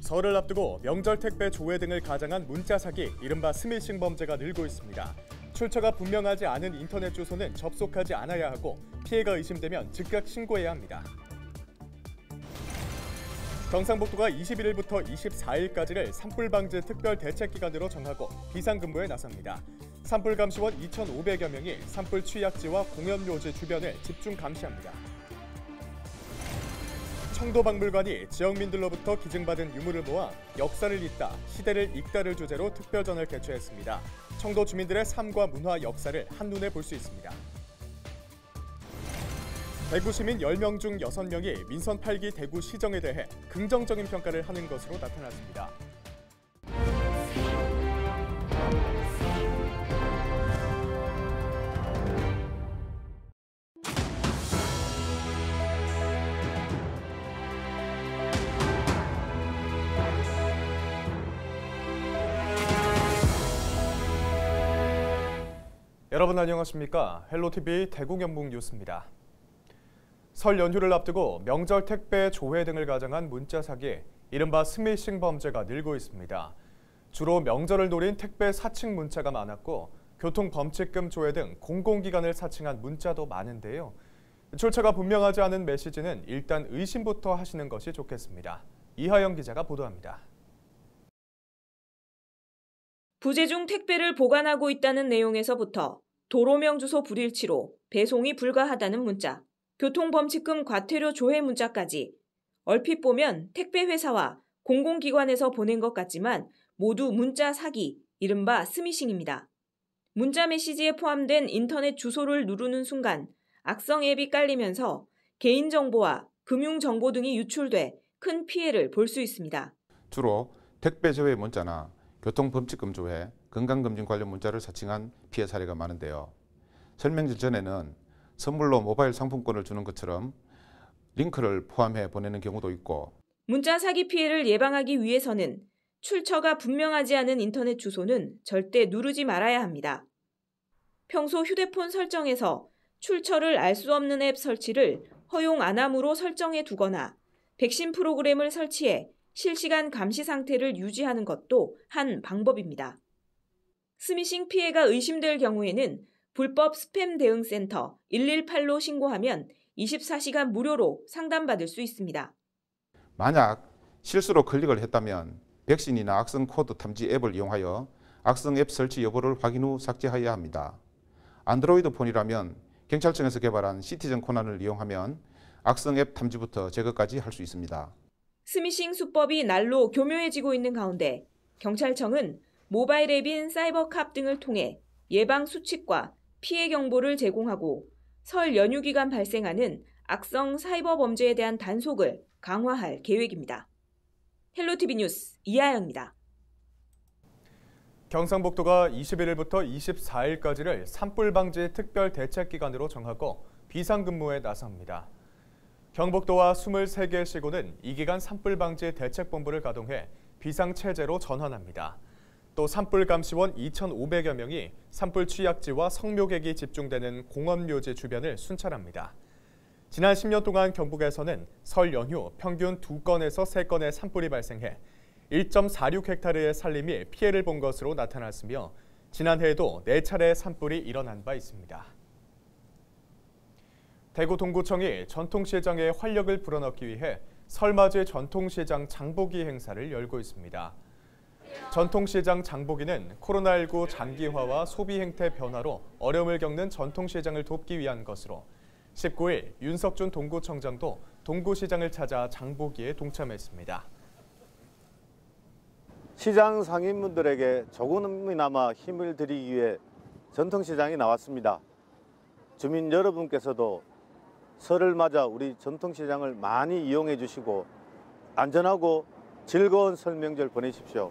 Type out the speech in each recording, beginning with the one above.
설을 앞두고 명절 택배 조회 등을 가장한 문자 사기, 이른바 스미싱 범죄가 늘고 있습니다. 출처가 분명하지 않은 인터넷 주소는 접속하지 않아야 하고 피해가 의심되면 즉각 신고해야 합니다. 경상북도가 21일부터 24일까지를 산불 방지 특별 대책 기간으로 정하고 비상근무에 나섭니다. 산불 감시원 2,500여 명이 산불 취약지와 공연묘지 주변을 집중 감시합니다. 청도박물관이 지역민들로부터 기증받은 유물을 모아 역사를 잇다, 시대를 읽다를 주제로 특별전을 개최했습니다. 청도 주민들의 삶과 문화 역사를 한눈에 볼 수 있습니다. 대구 시민 10명 중 6명이 민선 8기 대구시정에 대해 긍정적인 평가를 하는 것으로 나타났습니다. 여러분 안녕하십니까? 헬로TV 대구 경북 뉴스입니다. 설 연휴를 앞두고 명절 택배 조회 등을 가장한 문자 사기, 이른바 스미싱 범죄가 늘고 있습니다. 주로 명절을 노린 택배 사칭 문자가 많았고 교통범칙금 조회 등 공공기관을 사칭한 문자도 많은데요. 출처가 분명하지 않은 메시지는 일단 의심부터 하시는 것이 좋겠습니다. 이하영 기자가 보도합니다. 부재 중 택배를 보관하고 있다는 내용에서부터 도로명 주소 불일치로 배송이 불가하다는 문자, 교통범칙금 과태료 조회 문자까지 얼핏 보면 택배 회사와 공공기관에서 보낸 것 같지만 모두 문자 사기, 이른바 스미싱입니다. 문자 메시지에 포함된 인터넷 주소를 누르는 순간 악성 앱이 깔리면서 개인정보와 금융정보 등이 유출돼 큰 피해를 볼 수 있습니다. 주로 택배 조회 문자나 교통범칙금 조회, 건강검진 관련 문자를 사칭한 피해 사례가 많은데요. 설명절 전에는 선물로 모바일 상품권을 주는 것처럼 링크를 포함해 보내는 경우도 있고, 문자 사기 피해를 예방하기 위해서는 출처가 분명하지 않은 인터넷 주소는 절대 누르지 말아야 합니다. 평소 휴대폰 설정에서 출처를 알 수 없는 앱 설치를 허용 안 함으로 설정해 두거나 백신 프로그램을 설치해 실시간 감시 상태를 유지하는 것도 한 방법입니다. 스미싱 피해가 의심될 경우에는 불법 스팸 대응센터 118로 신고하면 24시간 무료로 상담받을 수 있습니다. 만약 실수로 클릭을 했다면 백신이나 악성 코드 탐지 앱을 이용하여 악성 앱 설치 여부를 확인 후 삭제해야 합니다. 안드로이드 폰이라면 경찰청에서 개발한 시티즌 코난을 이용하면 악성 앱 탐지부터 제거까지 할 수 있습니다. 스미싱 수법이 날로 교묘해지고 있는 가운데 경찰청은 모바일 앱인 사이버캅 등을 통해 예방 수칙과 피해 경보를 제공하고 설 연휴 기간 발생하는 악성 사이버 범죄에 대한 단속을 강화할 계획입니다. 헬로TV 뉴스 이하영입니다. 경상북도가 21일부터 24일까지를 산불 방지 특별 대책 기간으로 정하고 비상근무에 나섭니다. 경북도와 23개 시군은 이 기간 산불 방지 대책본부를 가동해 비상체제로 전환합니다. 또 산불 감시원 2,500여 명이 산불 취약지와 성묘객이 집중되는 공원묘지 주변을 순찰합니다. 지난 10년 동안 경북에서는 설 연휴 평균 2건에서 3건의 산불이 발생해 1.46헥타르의 산림이 피해를 본 것으로 나타났으며 지난해에도 4차례의 산불이 일어난 바 있습니다. 대구 동구청이 전통시장에 활력을 불어넣기 위해 설맞이 전통시장 장보기 행사를 열고 있습니다. 전통시장 장보기는 코로나19 장기화와 소비 행태 변화로 어려움을 겪는 전통시장을 돕기 위한 것으로 19일 윤석준 동구청장도 동구시장을 찾아 장보기에 동참했습니다. 시장 상인분들에게 조금이나마 힘을 드리기 위해 전통시장에 나왔습니다. 주민 여러분께서도 설을 맞아 우리 전통시장을 많이 이용해 주시고 안전하고 즐거운 설 명절 보내십시오.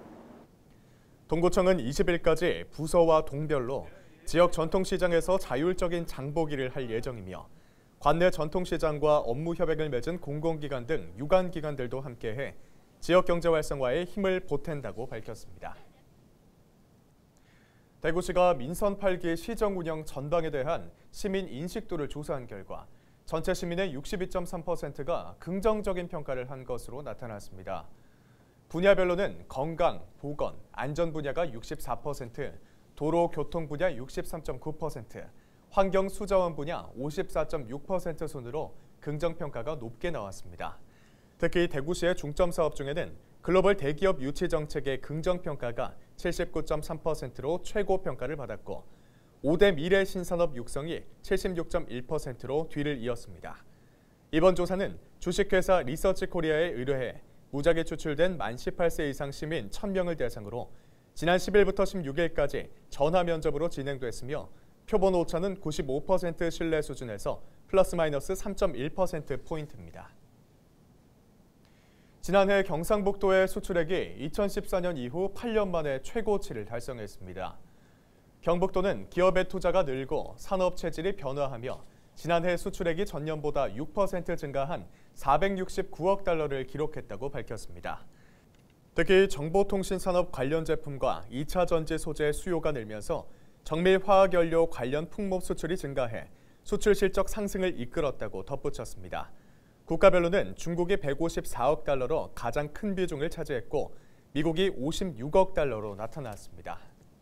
동구청은 20일까지 부서와 동별로 지역 전통시장에서 자율적인 장보기를 할 예정이며 관내 전통시장과 업무 협약을 맺은 공공기관 등 유관기관들도 함께해 지역 경제 활성화에 힘을 보탠다고 밝혔습니다. 대구시가 민선 8기 시정 운영 전방에 대한 시민 인식도를 조사한 결과 전체 시민의 62.3%가 긍정적인 평가를 한 것으로 나타났습니다. 분야별로는 건강, 보건, 안전 분야가 64%, 도로 교통 분야 63.9%, 환경 수자원 분야 54.6% 순으로 긍정평가가 높게 나왔습니다. 특히 대구시의 중점 사업 중에는 글로벌 대기업 유치 정책의 긍정평가가 79.3%로 최고 평가를 받았고 5대 미래 신산업 육성이 76.1%로 뒤를 이었습니다. 이번 조사는 주식회사 리서치코리아에 의뢰해 무작위 추출된 만 18세 이상 시민 1,000명을 대상으로 지난 10일부터 16일까지 전화 면접으로 진행됐으며 표본 오차는 95% 신뢰 수준에서 플러스 마이너스 3.1%포인트입니다. 지난해 경상북도의 수출액이 2014년 이후 8년 만에 최고치를 달성했습니다. 경북도는 기업의 투자가 늘고 산업 체질이 변화하며 지난해 수출액이 전년보다 6% 증가한 469억 달러를 기록했다고 밝혔습니다. 특히 정보통신산업 관련 제품과 2차 전지 소재 수요가 늘면서 정밀 화학연료 관련 품목 수출이 증가해 수출 실적 상승을 이끌었다고 덧붙였습니다. 국가별로는 중국이 154억 달러로 가장 큰 비중을 차지했고 미국이 56억 달러로 나타났습니다.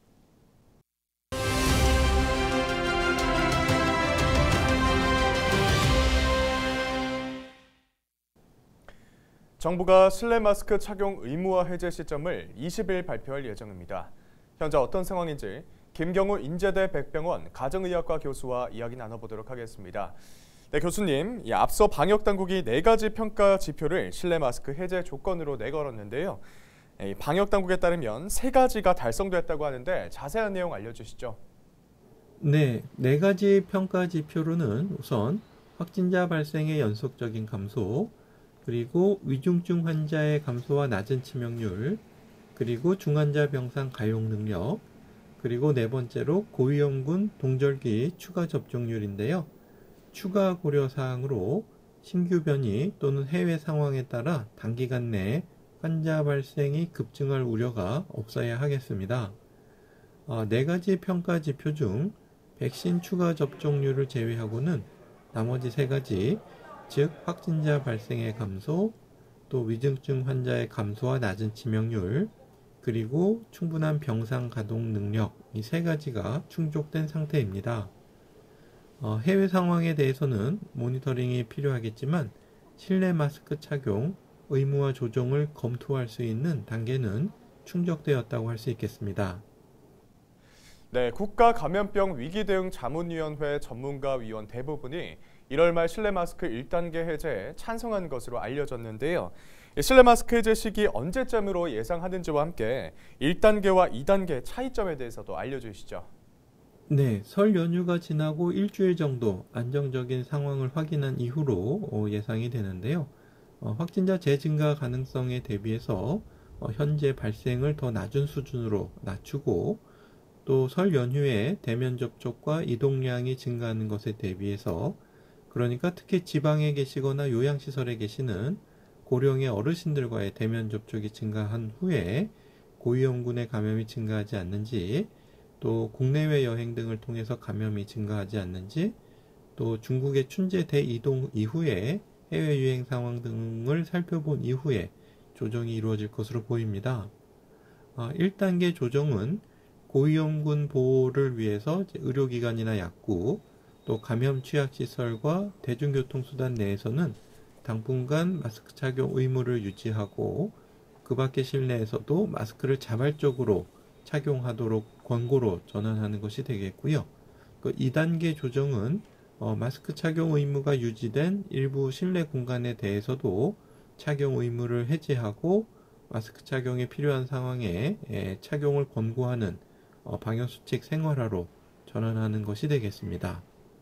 정부가 실내 마스크 착용 의무화 해제 시점을 20일 발표할 예정입니다. 현재 어떤 상황인지 김경우 인제대 백병원 가정의학과 교수와 이야기 나눠보도록 하겠습니다. 네, 교수님, 앞서 방역당국이 4가지 평가 지표를 실내 마스크 해제 조건으로 내걸었는데요. 방역당국에 따르면 3가지가 달성됐다고 하는데 자세한 내용 알려주시죠. 네, 4가지 평가 지표로는 우선 확진자 발생의 연속적인 감소, 그리고 위중증 환자의 감소와 낮은 치명률, 그리고 중환자 병상 가용 능력, 그리고 4번째로 고위험군 동절기 추가 접종률인데요. 추가 고려사항으로 신규 변이 또는 해외 상황에 따라 단기간 내에 환자 발생이 급증할 우려가 없어야 하겠습니다. 4가지 평가 지표 중 백신 추가 접종률을 제외하고는 나머지 3가지, 즉 확진자 발생의 감소, 또 위중증 환자의 감소와 낮은 치명률, 그리고 충분한 병상 가동 능력, 이 3가지가 충족된 상태입니다. 해외 상황에 대해서는 모니터링이 필요하겠지만 실내 마스크 착용 의무화 조정을 검토할 수 있는 단계는 충족되었다고 할 수 있겠습니다. 네, 국가감염병 위기대응자문위원회 전문가위원 대부분이 1월 말 실내 마스크 1단계 해제에 찬성한 것으로 알려졌는데요. 실내 마스크 해제 시기 언제쯤으로 예상하는지와 함께 1단계와 2단계 차이점에 대해서도 알려주시죠. 네, 설 연휴가 지나고 일주일 정도 안정적인 상황을 확인한 이후로 예상이 되는데요. 확진자 재증가 가능성에 대비해서 현재 발생을 더 낮은 수준으로 낮추고 또 설 연휴에 대면 접촉과 이동량이 증가하는 것에 대비해서 그러니까 특히 지방에 계시거나 요양시설에 계시는 고령의 어르신들과의 대면 접촉이 증가한 후에 고위험군의 감염이 증가하지 않는지 또 국내외 여행 등을 통해서 감염이 증가하지 않는지 또 중국의 춘제 대이동 이후에 해외 유행 상황 등을 살펴본 이후에 조정이 이루어질 것으로 보입니다. 1단계 조정은 고위험군 보호를 위해서 의료기관이나 약국, 또 감염 취약시설과 대중교통수단 내에서는 당분간 마스크 착용 의무를 유지하고 그 밖의 실내에서도 마스크를 자발적으로 착용하도록 권고로 전환하는 것이 되겠고요. 2단계 조정은 마스크 착용 의무가 유지된 일부 실내 공간에 대해서도 착용 의무를 해제하고 마스크 착용이 필요한 상황에 착용을 권고하는 방역수칙 생활화로 전환하는 것이 되겠습니다.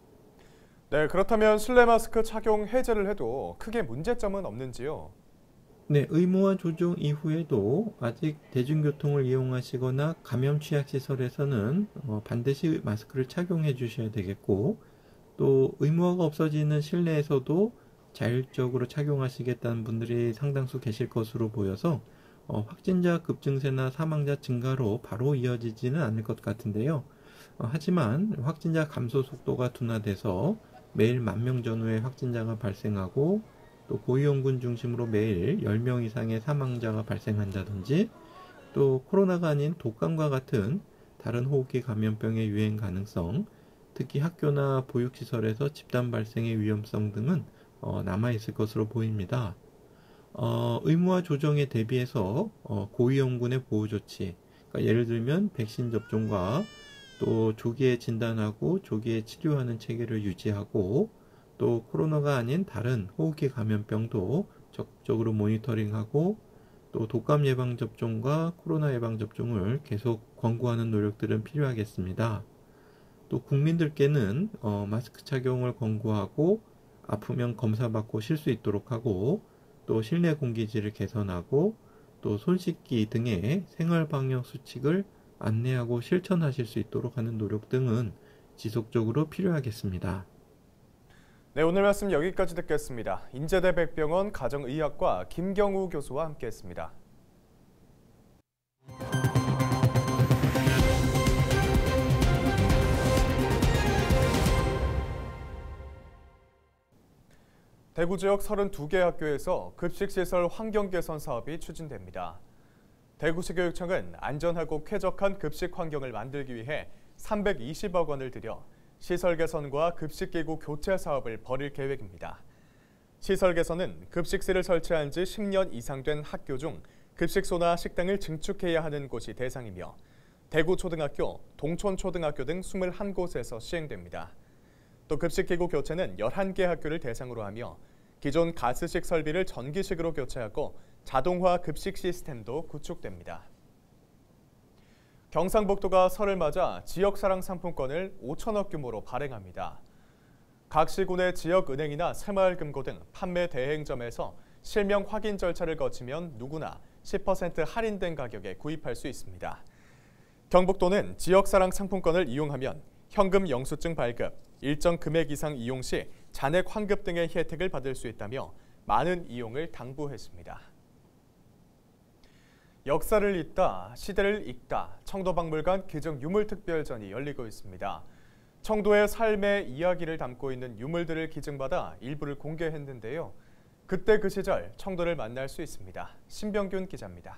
네, 그렇다면 실내 마스크 착용 해제를 해도 크게 문제점은 없는지요? 네, 의무화 조정 이후에도 아직 대중교통을 이용하시거나 감염 취약시설에서는 반드시 마스크를 착용해 주셔야 되겠고 또 의무화가 없어지는 실내에서도 자율적으로 착용하시겠다는 분들이 상당수 계실 것으로 보여서 확진자 급증세나 사망자 증가로 바로 이어지지는 않을 것 같은데요. 하지만 확진자 감소 속도가 둔화돼서 매일 10,000명 전후의 확진자가 발생하고 또 고위험군 중심으로 매일 10명 이상의 사망자가 발생한다든지 또 코로나가 아닌 독감과 같은 다른 호흡기 감염병의 유행 가능성, 특히 학교나 보육시설에서 집단 발생의 위험성 등은 남아있을 것으로 보입니다. 의무화 조정에 대비해서 고위험군의 보호조치, 그러니까 예를 들면 백신 접종과 또 조기에 진단하고 조기에 치료하는 체계를 유지하고 또 코로나가 아닌 다른 호흡기 감염병도 적극적으로 모니터링하고 또 독감 예방 접종과 코로나 예방 접종을 계속 권고하는 노력들은 필요하겠습니다. 또 국민들께는 마스크 착용을 권고하고 아프면 검사받고 쉴 수 있도록 하고 또 실내 공기질을 개선하고 또 손 씻기 등의 생활 방역 수칙을 안내하고 실천하실 수 있도록 하는 노력 등은 지속적으로 필요하겠습니다. 네, 오늘 말씀 여기까지 듣겠습니다. 인제대 백병원 가정의학과 김경우 교수와 함께했습니다. 대구 지역 32개 학교에서 급식시설 환경 개선 사업이 추진됩니다. 대구시 교육청은 안전하고 쾌적한 급식 환경을 만들기 위해 320억 원을 들여 시설 개선과 급식기구 교체 사업을 벌일 계획입니다. 시설 개선은 급식실을 설치한 지 10년 이상 된 학교 중 급식소나 식당을 증축해야 하는 곳이 대상이며 대구초등학교, 동촌초등학교 등 21곳에서 시행됩니다. 또 급식기구 교체는 11개 학교를 대상으로 하며 기존 가스식 설비를 전기식으로 교체하고 자동화 급식 시스템도 구축됩니다. 경상북도가 설을 맞아 지역사랑 상품권을 5천억 규모로 발행합니다. 각 시군의 지역은행이나 새마을금고 등 판매 대행점에서 실명 확인 절차를 거치면 누구나 10% 할인된 가격에 구입할 수 있습니다. 경북도는 지역사랑 상품권을 이용하면 현금 영수증 발급, 일정 금액 이상 이용 시 잔액 환급 등의 혜택을 받을 수 있다며 많은 이용을 당부했습니다. 역사를 잇다, 시대를 읽다, 청도박물관 기증유물특별전이 열리고 있습니다. 청도의 삶의 이야기를 담고 있는 유물들을 기증받아 일부를 공개했는데요. 그때 그 시절 청도를 만날 수 있습니다. 신병균 기자입니다.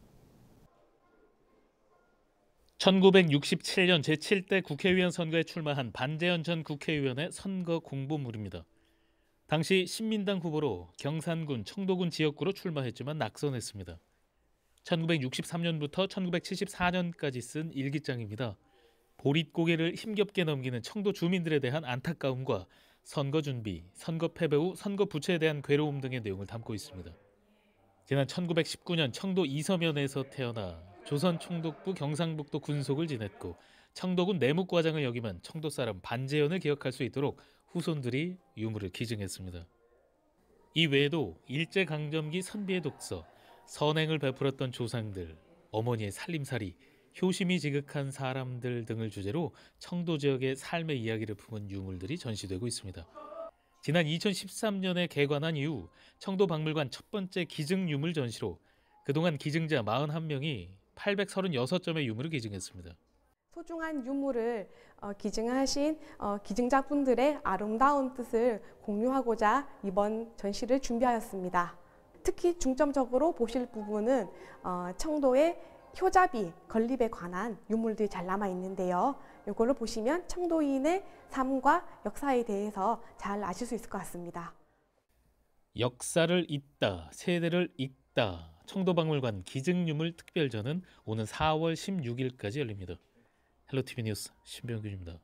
1967년 제7대 국회의원 선거에 출마한 반재현 전 국회의원의 선거 공보물입니다. 당시 신민당 후보로 경산군, 청도군 지역구로 출마했지만 낙선했습니다. 1963년부터 1974년까지 쓴 일기장입니다. 보릿고개를 힘겹게 넘기는 청도 주민들에 대한 안타까움과 선거 준비, 선거 패배 후 선거 부채에 대한 괴로움 등의 내용을 담고 있습니다. 지난 1919년 청도 이서면에서 태어나 조선 총독부 경상북도 군속을 지냈고 청도군 내묵과장을 역임한 청도 사람 반재현을 기억할 수 있도록 후손들이 유물을 기증했습니다. 이 외에도 일제강점기 선비의 독서, 선행을 베풀었던 조상들, 어머니의 살림살이, 효심이 지극한 사람들 등을 주제로 청도 지역의 삶의 이야기를 품은 유물들이 전시되고 있습니다. 지난 2013년에 개관한 이후 청도박물관 첫 번째 기증유물 전시로 그동안 기증자 41명이 836점의 유물을 기증했습니다. 소중한 유물을 기증하신 기증자분들의 아름다운 뜻을 공유하고자 이번 전시를 준비하였습니다. 특히 중점적으로 보실 부분은 청도의 효자비, 건립에 관한 유물들이 잘 남아 있는데요. 이걸로 보시면 청도인의 삶과 역사에 대해서 잘 아실 수 있을 것 같습니다. 역사를 잇다, 세대를 읽다. 청도박물관 기증유물 특별전은 오는 4월 16일까지 열립니다. 헬로티비 뉴스 신병균입니다.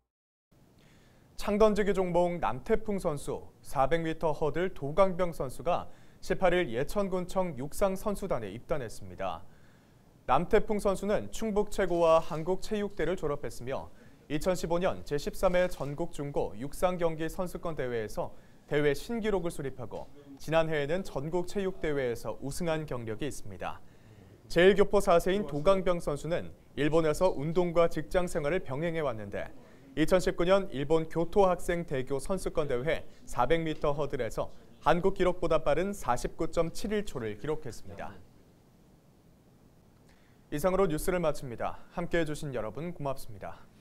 창던지기 종목 남태풍 선수, 400m 허들 도강병 선수가 18일 예천군청 육상 선수단에 입단했습니다. 남태풍 선수는 충북 최고와 한국체육대를 졸업했으며 2015년 제13회 전국중고 육상경기 선수권 대회에서 대회 신기록을 수립하고 지난해에는 전국체육대회에서 우승한 경력이 있습니다. 제1교포 4세인 도강병 선수는 일본에서 운동과 직장 생활을 병행해 왔는데 2019년 일본 교토 학생 대교 선수권 대회 400m 허들에서 한국 기록보다 빠른 49.71초를 기록했습니다. 이상으로 뉴스를 마칩니다. 함께해 주신 여러분 고맙습니다.